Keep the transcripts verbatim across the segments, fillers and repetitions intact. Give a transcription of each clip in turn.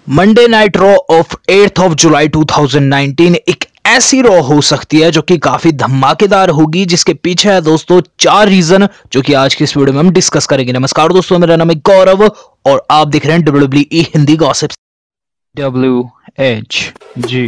Monday night Raw of eighth of July two thousand nineteen एक ऐसी raw हो सकती है जो कि काफी धमाकेदार होगी, जिसके पीछे है दोस्तों चार रीजन जो कि आज की इस वीडियो में हम डिस्कस करेंगे। नमस्कार दोस्तों, मेरा नाम है गौरव और आप देख रहे हैं W W E Hindi gossips. W H G.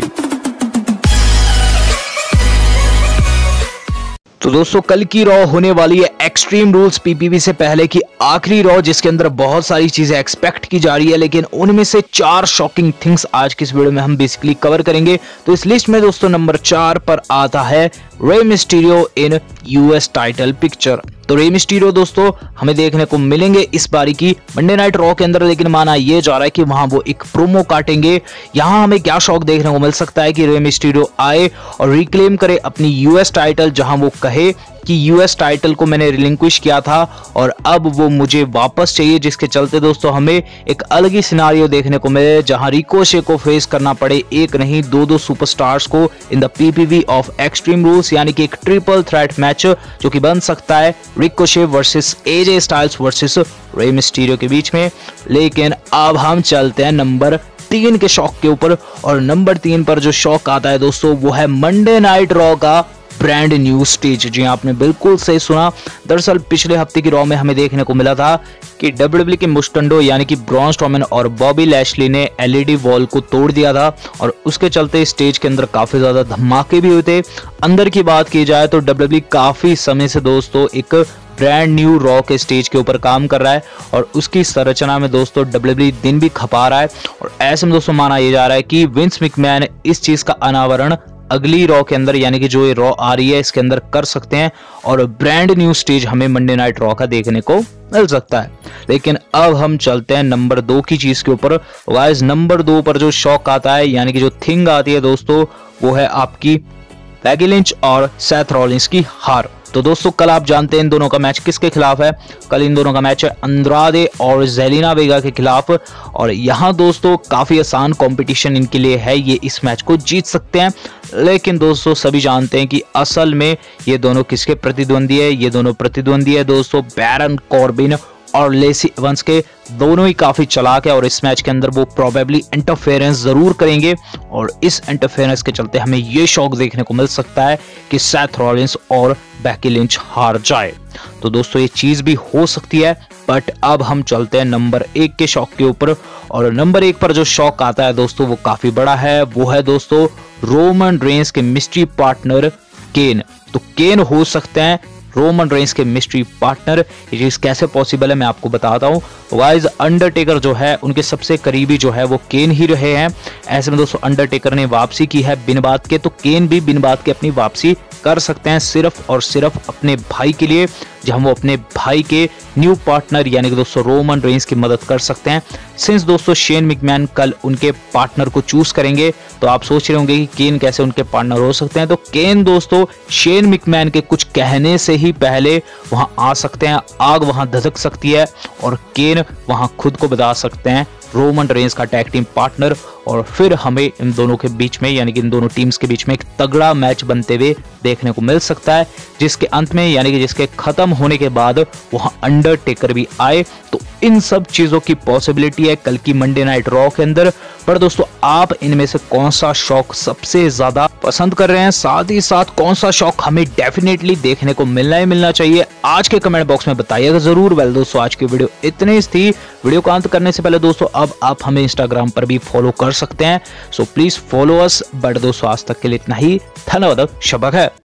तो दोस्तों कल की रॉ होने वाली है एक्सट्रीम रूल्स पीपीवी से पहले की आखिरी रॉ, जिसके अंदर बहुत सारी चीजें एक्सपेक्ट की जा रही है, लेकिन उनमें से चार शॉकिंग थिंग्स आज की इस वीडियो में हम बेसिकली कवर करेंगे। तो इस लिस्ट में दोस्तों नंबर चार पर आता है Rey Mysterio in US title picture. तो रे मिस्टीरियो दोस्तों हमें देखने को मिलेंगे इस बारी की मंडे नाइट रॉ के अंदर, लेकिन माना यह जा रहा है कि वहां वो एक प्रोमो काटेंगे। यहां हमें क्या शॉक देखने को मिल सकता है कि रे मिस्टीरियो आए और रिक्लेम करे अपनी यूएस टाइटल, जहां वो कहे कि यूएस टाइटल को मैंने रिलिंक्विश किया था और अब वो मुझे वापस चाहिए, जिसके चलते दोस्तों हमें एक अलग ही सिनारियो देखने को मिले जहां रिकोशे को फेस करना पड़े एक नहीं दो दो सुपरस्टार्स को in the PPV of Extreme Rules, यानी कि एक ट्रिपल थ्रेट मैच जो कि बन सकता है Ricochet versus AJ Styles versus Rey Mysterio के बीच में। लेकिन अब हम चलते हैं नंबर तीन के शॉक के ऊपर, और नंबर तीन पर जो शॉक आता है दोस्तों वो है मंडे नाइट रॉ का ब्रांड न्यू स्टेज। जी आपने बिल्कुल सही सुना। दरअसल पिछले हफ्ते की रॉ में हमें देखने को मिला था कि डब्ल्यू डब्ल्यू के मुस्टंडो यानी कि ब्रॉन स्ट्रोमैन और बॉबी लैशली ने एलईडी वॉल को तोड़ दिया था, और उसके चलते स्टेज के अंदर काफी ज्यादा धमाके भी हुए थे। अंदर की बात की जाए तो डब्ल्यू डब्ल्यू काफी समय से दोस्तों एक ब्रांड न्यू रॉ के स्टेज के ऊपर काम कर रहा है, और उसकी संरचना में दोस्तों डब्ल्यू डब्ल्यू दिन भी खपा रहा है। और ऐसे में दोस्तों माना यह जा रहा है कि विंस मैकमैन इस चीज का अनावरण अगली रॉ के अंदर, यानी कि जो ये रॉ आ रही है इसके अंदर कर सकते हैं, और ब्रांड न्यू स्टेज हमें मंडे नाइट रॉ का देखने को मिल सकता है। लेकिन अब हम चलते हैं नंबर दो की चीज के ऊपर। गाइस नंबर दो पर जो शॉक आता है, यानी कि जो थिंग आती है दोस्तों, वो है आपकी बेकी लिंच और सेथ रॉलिंस की हार। तो दोस्तों कल आप जानते हैं इन दोनों का मैच किसके खिलाफ है। कल इन दोनों का मैच है अंद्रादे और जेलिना वेगा के खिलाफ, और यहाँ दोस्तों काफी आसान कंपटीशन इनके लिए है, ये इस मैच को जीत सकते हैं। लेकिन दोस्तों सभी जानते हैं कि असल में ये दोनों किसके प्रतिद्वंदी है। ये दोनों प्रतिद्वंदी है दोस्तों बैरन कॉर्बिन और लेसी इवंस के। दोनों ही काफी चालाक है, और इस मैच के अंदर वो प्रोबेबली इंटरफेरेंस जरूर करेंगे, और इस इंटरफेरेंस के चलते हमें ये शॉक देखने को मिल सकता है कि सेथ रॉलिंस और बेकी लिंच हार जाए। तो दोस्तों ये चीज भी हो सकती है। बट अब हम चलते हैं नंबर एक के शॉक के ऊपर, और नंबर एक पर जो शॉक आता है दोस्तों वो काफी बड़ा है। वो है दोस्तों रोमन रेंस के मिस्ट्री पार्टनर केन। तो केन हो सकते हैं रोमन रेंस के मिस्ट्री पार्टनर। ये चीज कैसे पॉसिबल है मैं आपको बताता हूँ। गाइस अंडरटेकर जो है उनके सबसे करीबी जो है वो केन ही रहे हैं। ऐसे में दोस्तों अंडरटेकर ने वापसी की है बिन बात के, तो केन भी बिन बात के अपनी वापसी कर सकते हैं सिर्फ और सिर्फ अपने भाई के लिए, जहां वो अपने भाई के न्यू पार्टनर यानी कि दोस्तों रोमन रेंस की मदद कर सकते हैं। सिंस दोस्तों शेन मैकमैन कल उनके पार्टनर को चूज करेंगे, तो आप सोच रहे होंगे कि केन कैसे उनके पार्टनर हो सकते हैं। तो केन दोस्तों शेन मैकमैन के कुछ कहने से ही पहले वहां आ सकते हैं, आग वहां धधक सकती है, और केन वहां खुद को बता सकते हैं रोमन रेंस का टैग टीम पार्टनर, और फिर हमें इन दोनों के बीच में यानी कि इन दोनों टीम्स के बीच में एक तगड़ा मैच बनते हुए देखने को मिल सकता है, जिसके अंत में यानी कि जिसके खत्म होने के बाद वहां अंडरटेकर भी आए। तो इन सब चीजों की पॉसिबिलिटी है कल की मंडे नाइट रॉ के अंदर। पर दोस्तों आप इनमें से कौन सा शॉक सबसे ज्यादा पसंद कर रहे हैं, साथ ही साथ कौन सा शॉक हमें डेफिनेटली देखने को मिलना ही मिलना चाहिए, आज के कमेंट बॉक्स में बताइएगा जरूर। वेल दोस्तों आज की वीडियो इतनी थी। वीडियो को अंत करने से पहले दोस्तों अब आप हमें इंस्टाग्राम पर भी फॉलो कर सकते हैं, so please follow us. But दोस्तों आज तक के लिए इतना ही। धन्यवाद। शब्बा खैर।